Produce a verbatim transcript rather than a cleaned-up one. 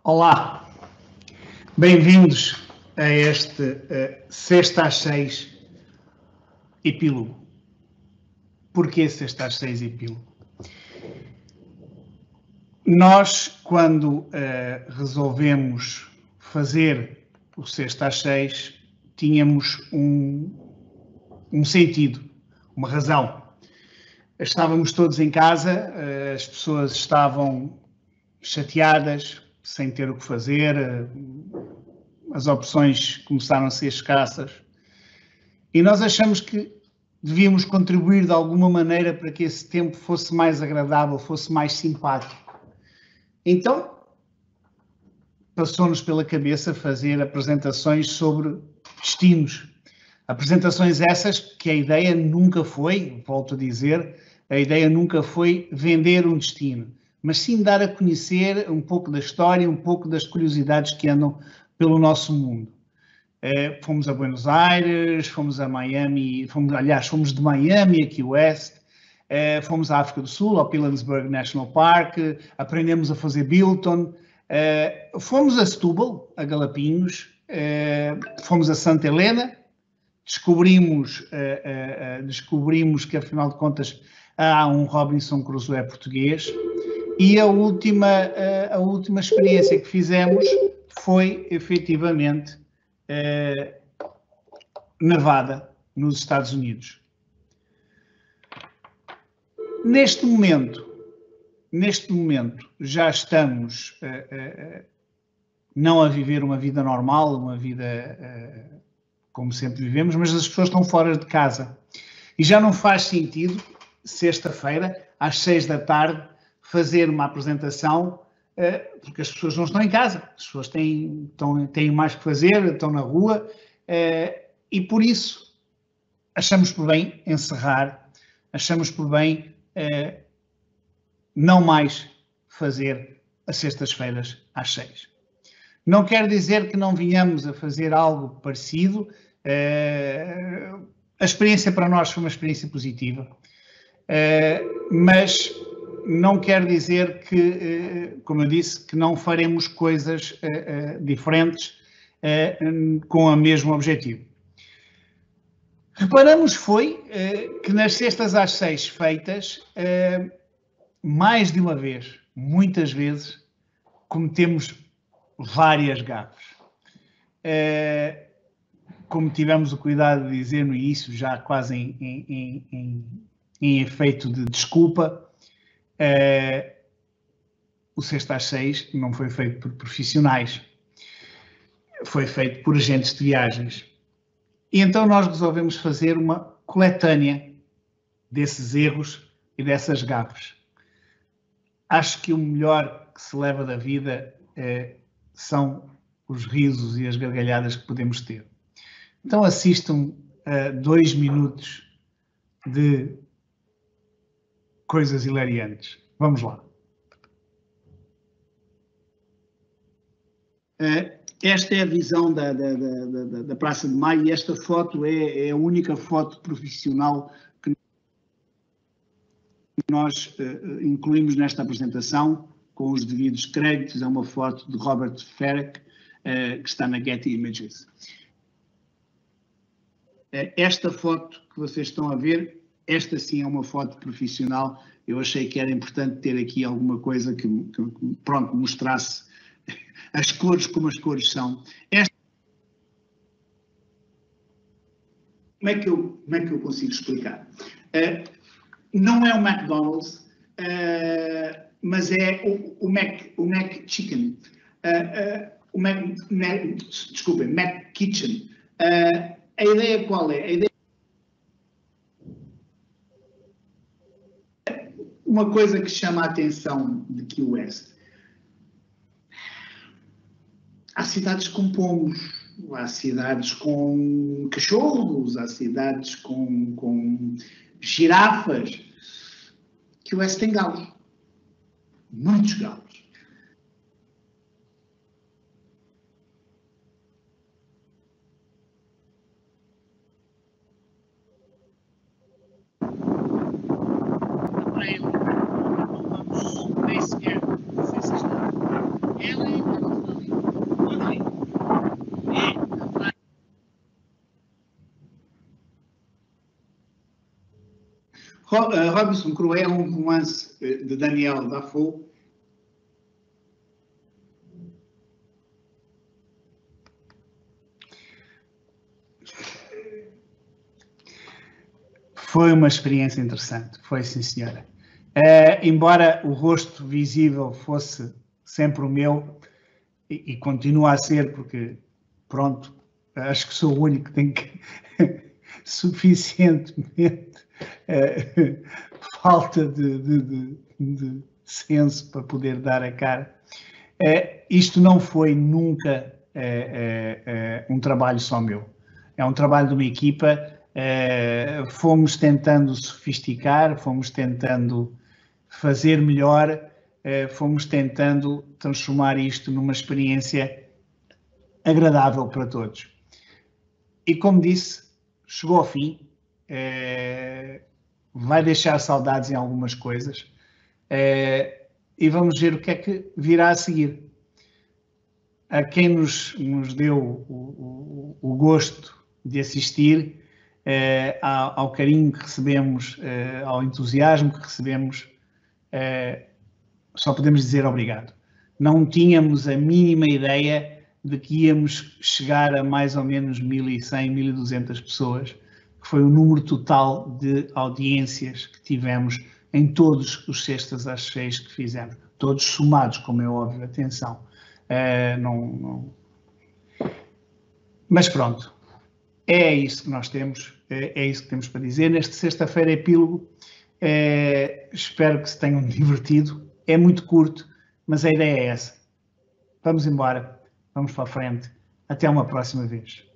Olá, bem-vindos a este uh, Sexta às Seis epílogo. Porquê Sexta às Seis epílogo? Nós, quando uh, resolvemos fazer o Sexta às Seis, tínhamos um, um sentido, uma razão. Estávamos todos em casa, uh, as pessoas estavam chateadas, sem ter o que fazer, as opções começaram a ser escassas e nós achamos que devíamos contribuir de alguma maneira para que esse tempo fosse mais agradável, fosse mais simpático. Então, passou-nos pela cabeça fazer apresentações sobre destinos. Apresentações essas que a ideia nunca foi, volto a dizer, a ideia nunca foi vender um destino, mas sim dar a conhecer um pouco da história, um pouco das curiosidades que andam pelo nosso mundo. Uh, fomos a Buenos Aires, fomos a Miami, fomos, aliás, fomos de Miami a Key West, uh, fomos à África do Sul, ao Pilanesberg National Park, aprendemos a fazer Bilton, uh, fomos a Setúbal, a Galapinhos, uh, fomos a Santa Helena, descobrimos, uh, uh, uh, descobrimos que, afinal de contas, há um Robinson Crusoe português. E a última, a última experiência que fizemos foi, efetivamente, Nevada, nos Estados Unidos. Neste momento, neste momento, já estamos não a viver uma vida normal, uma vida como sempre vivemos, mas as pessoas estão fora de casa. E já não faz sentido, sexta-feira, às seis da tarde, fazer uma apresentação, uh, porque as pessoas não estão em casa, as pessoas têm, estão, têm mais que fazer, estão na rua, uh, e por isso achamos por bem encerrar, achamos por bem uh, não mais fazer as sextas-feiras às seis. Não quer dizer que não venhamos a fazer algo parecido, uh, a experiência para nós foi uma experiência positiva, uh, mas não quer dizer que, como eu disse, que não faremos coisas uh, uh, diferentes uh, com o mesmo objetivo. Reparamos foi uh, que nas sextas às seis feitas, uh, mais de uma vez, muitas vezes, cometemos várias gafes. Uh, como tivemos o cuidado de dizer no início, já quase em, em, em, em efeito de desculpa, Uh, o Sexta às Seis não foi feito por profissionais, foi feito por agentes de viagens. E então nós resolvemos fazer uma coletânea desses erros e dessas gafes. Acho que o melhor que se leva da vida uh, são os risos e as gargalhadas que podemos ter. Então assistam a dois minutos de coisas hilariantes. Vamos lá. Esta é a visão da, da, da, da Praça de Maio e esta foto é, é a única foto profissional que nós uh, incluímos nesta apresentação, com os devidos créditos. É uma foto de Robert Ferrick, uh, que está na Getty Images. Uh, esta foto que vocês estão a ver, esta sim é uma foto profissional. Eu achei que era importante ter aqui alguma coisa que, que pronto, mostrasse as cores como as cores são. Esta... Como, é que eu, como é que eu consigo explicar? Uh, não é o McDonald's, uh, mas é o, o, Mac, o Mac Chicken. Uh, uh, o Mac, Mac, desculpem, Mac Kitchen. Uh, a ideia qual é? A ideia Uma coisa que chama a atenção de Key West. Há cidades com pombos, há cidades com cachorros, há cidades com, com girafas. Key West tem galos. Muitos galos. Para ele, não vamos nem sequer, não sei se está. Ela é Robinson Crusoe é um romance de Daniel Defoe. Foi uma experiência interessante, foi sim senhora. Uh, embora o rosto visível fosse sempre o meu, e, e continua a ser, porque, pronto, acho que sou o único que tem que suficientemente uh, falta de, de, de, de senso para poder dar a cara. Uh, isto não foi nunca uh, uh, uh, um trabalho só meu. É um trabalho de uma equipa. Uh, fomos tentando sofisticar, fomos tentando fazer melhor, uh, fomos tentando transformar isto numa experiência agradável para todos. E como disse, chegou ao fim, uh, vai deixar saudades em algumas coisas, uh, e vamos ver o que é que virá a seguir. A quem nos, nos deu o, o, o gosto de assistir, Uh, ao, ao carinho que recebemos, uh, ao entusiasmo que recebemos, uh, só podemos dizer obrigado. Não tínhamos a mínima ideia de que íamos chegar a mais ou menos mil e cem, mil e duzentas pessoas, que foi o número total de audiências que tivemos em todos os sextas às seis que fizemos. Todos somados, como é óbvio, atenção. Uh, não, não... Mas pronto. É isso que nós temos, é isso que temos para dizer. Neste sexta-feira epílogo, é, espero que se tenham divertido. É muito curto, mas a ideia é essa. Vamos embora, vamos para a frente. Até uma próxima vez.